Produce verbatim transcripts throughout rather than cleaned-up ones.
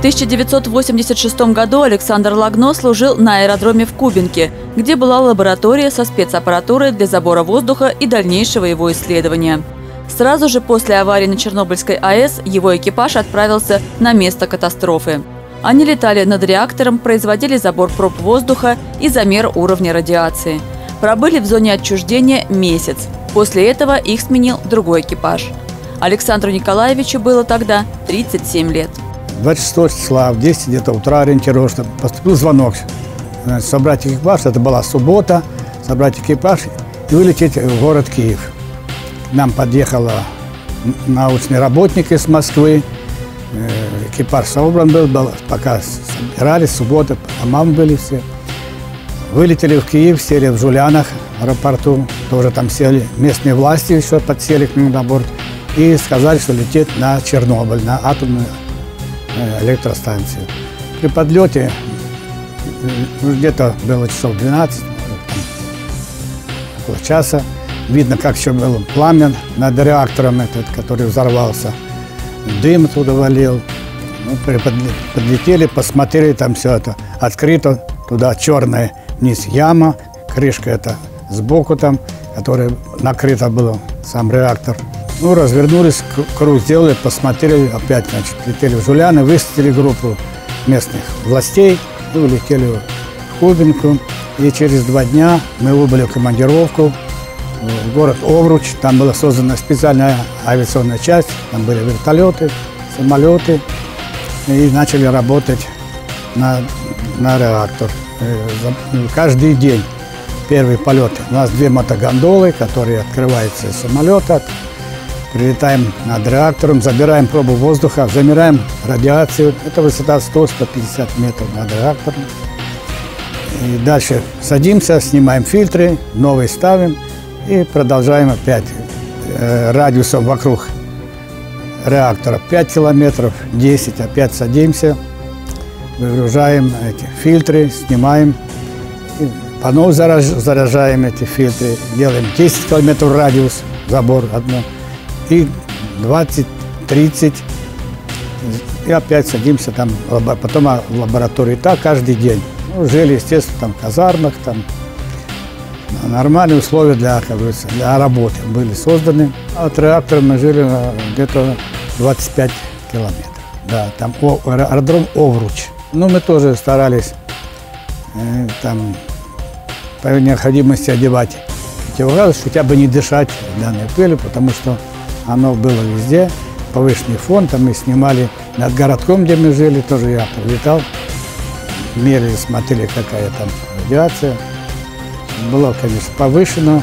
тысяча девятьсот восемьдесят шестом году Александр Лагно служил на аэродроме в Кубинке, где была лаборатория со спецаппаратурой для забора воздуха и дальнейшего его исследования. Сразу же после аварии на Чернобыльской АЭС его экипаж отправился на место катастрофы. Они летали над реактором, производили забор проб воздуха и замер уровня радиации. Пробыли в зоне отчуждения месяц. После этого их сменил другой экипаж. Александру Николаевичу было тогда тридцать семь лет. двадцать шестого числа в десять где-то утра ориентировочно поступил звонок. Значит, собрать экипаж, это была суббота, собрать экипаж и вылететь в город Киев. К нам подъехал научный работник из Москвы. Экипаж собран был, был пока собирались, суббота, а мамы были все. Вылетели в Киев, сели в Жулянах, в аэропорту, тоже там сели. Местные власти еще подсели к нему на борт и сказали, что летит на Чернобыль, на атомную электростанцию. При подлете где-то было часов двенадцать, около часа. Видно, как еще был пламя над реактором, этот, который взорвался. Дым туда валил. Ну, подлетели, посмотрели, там все это открыто. Туда черная вниз яма, крышка это сбоку там, которая накрыта была, сам реактор. Ну, развернулись, круг сделали, посмотрели, опять, значит, летели в Жуляны, высадили группу местных властей и улетели в Кубинку. И через два дня мы убыли в командировку в город Овруч. Там была создана специальная авиационная часть, там были вертолеты, самолеты. И начали работать на, на реактор. Каждый день первый полет. У нас две мотогондолы, которые открываются из самолета. Прилетаем над реактором, забираем пробу воздуха, замираем радиацию. Это высота сто — сто пятьдесят метров над реактором. И дальше садимся, снимаем фильтры, новые ставим и продолжаем опять э, радиусом вокруг реактора пять километров, десять, опять садимся, выгружаем эти фильтры, снимаем, и по новой заряжаем эти фильтры, делаем десять километров радиус, забор одно. И двадцать-тридцать, и опять садимся там, потом в лаборатории. Так каждый день. Ну, жили, естественно, там в казармах, там нормальные условия для, как говорится, для работы были созданы. А от реактора мы жили где-то двадцать пять километров. Да, там аэродром Овруч. Ну, мы тоже старались э, там по необходимости одевать противогаз, хотя бы не дышать данной пылью, потому что оно было везде, повышенный фон, там мы снимали над городком, где мы жили, тоже я прилетал, мерили, смотрели, какая там радиация. Было, конечно, повышено,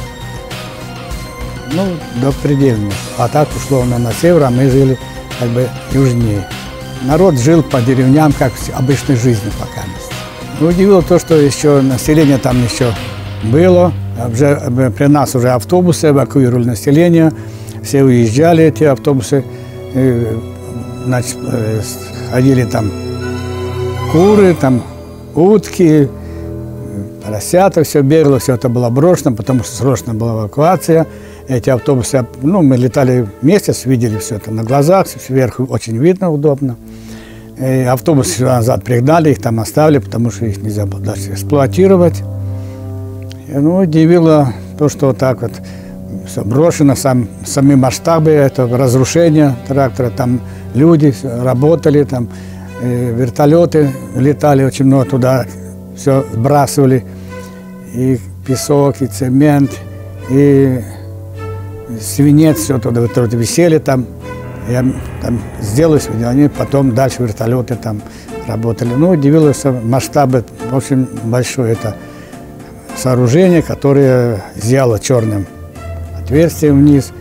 ну, до предельного. А так ушло на, на север, а мы жили как бы южнее. Народ жил по деревням, как в обычной жизни пока. Но удивило то, что еще население там еще было, уже, при нас уже автобусы эвакуировали население. Все уезжали, эти автобусы, и, значит, ходили там куры, там утки, поросята, все бегало, все это было брошено, потому что срочно была эвакуация. Эти автобусы, ну, мы летали месяц, видели все это на глазах, сверху очень видно, удобно. И автобусы назад пригнали, их там оставили, потому что их нельзя было дальше эксплуатировать. И, ну, удивило то, что вот так вот все брошено, сам, сами масштабы этого разрушения трактора, там люди работали, там э, вертолеты летали, очень много туда все сбрасывали, и песок, и цемент, и свинец, все туда вот, висели там, я там сделалось, они потом дальше вертолеты там работали. Ну, удивилось масштабы, в общем, большое это сооружение, которое зияло черным отверстием вниз.